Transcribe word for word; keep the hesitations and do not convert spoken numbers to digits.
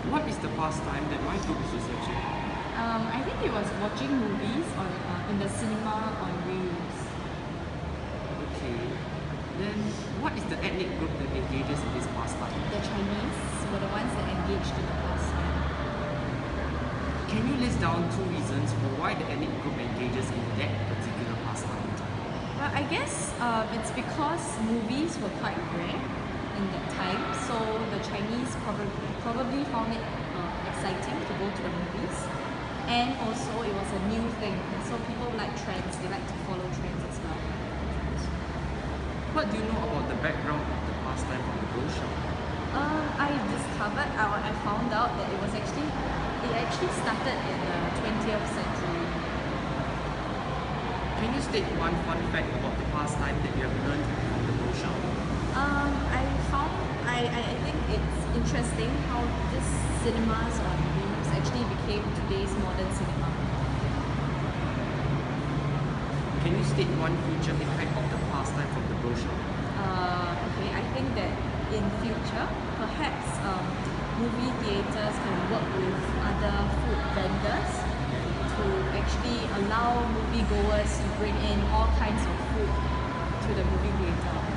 What is the pastime that my group is researching? Um, I think it was watching movies on uh, in the cinema on reels. Okay. Then what is the ethnic group that engages in this pastime? The Chinese were the ones that engaged in the pastime. Can you list down two reasons for why the ethnic group engages in that particular pastime? Well, I guess uh, it's because movies were quite rare in that time, so the Chinese probably probably found it uh, exciting to go to the movies, and also it was a new thing. So people like trends; they like to follow trends as well. What do you know about the background of the pastime from the brochure? Um, I discovered, I, I found out that it was actually it actually started in the twentieth century. Can you state one fun fact about the pastime that you have learned from the brochure? Um, I found I, I, I think it's interesting how this cinemas on wheels actually became today's modern cinema. Can you state one future effect of the pastime from the brochure? Uh, okay, I think that in future, perhaps um, movie theaters can work with other food vendors to actually allow moviegoers to bring in all kinds of food to the movie theater.